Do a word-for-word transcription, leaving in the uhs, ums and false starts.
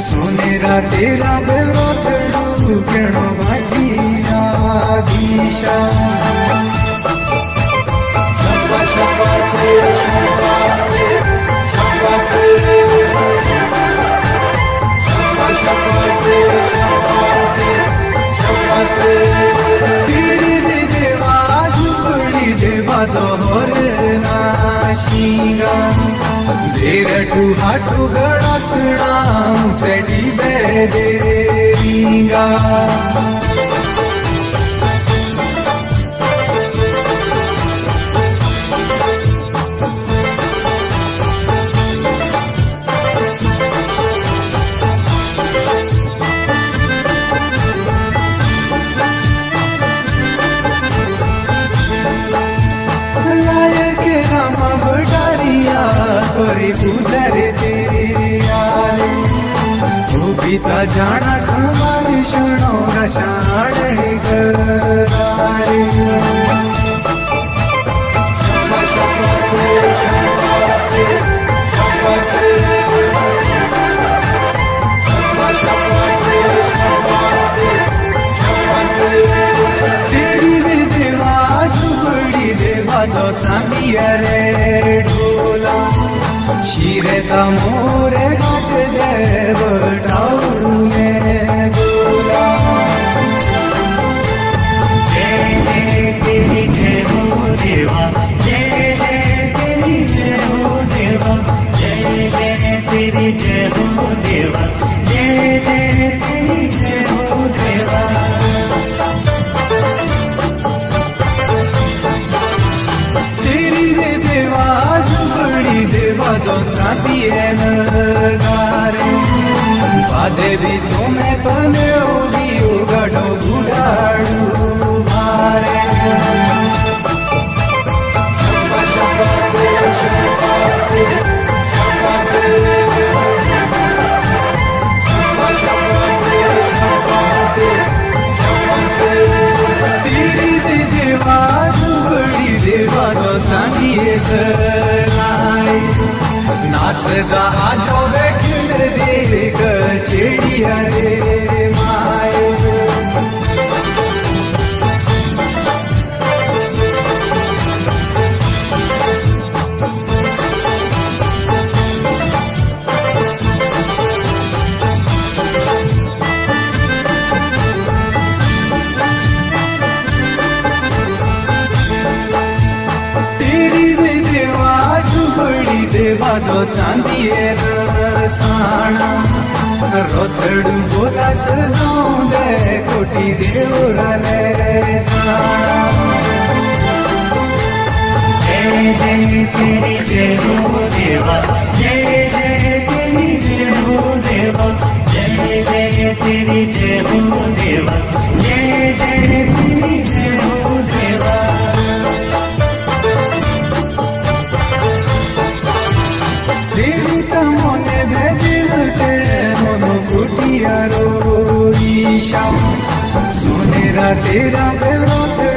सोनेरा तेरा बेवतड़ू केणो भाटिया दिशा तेरी देवा झुपड़ी देवा जोहर नाशिंगा देरटू हाटू गड़ासड़ा चढ़ी बेदेरींगा गुजरे तेरे पिता जाना तुम्हारी सुनो रसाड़े करारे तेरी देवा झुपड़ी देवा जो चांदिया रे ढोला शिरे मोरे घाट देव टाउरू में गोला जय जय तेरी जय हो देवा जय जय तेरी जय हो देवा जय जय तेरी जय हो देवा जय जय तेरी जय हो देवा तेरी रे देवा झुपड़ी देवा जो चाहती है नगारे बाधे भी तुम्हें बने होगी गढ़ो गुड़ाड़ू भारे तेरी रे देवा झुपड़ी देवा जो चाहती है सराय नाचदा आजो बैठल दे कचेड़िया रे माए देवा जो चांदी रसाणा रोथड़ू बोला सरसों दे कोटी देवरा ले जाना जय जय तेरी जय हो देवा जय जय तेरी जय हो देवा जय जय तेरी जय हो देवा जय जय तेरी जय हो देवा देवी तमोने भेजिल ते मोनो कुटिया रो ईशा सोनेरा तेरा बेवत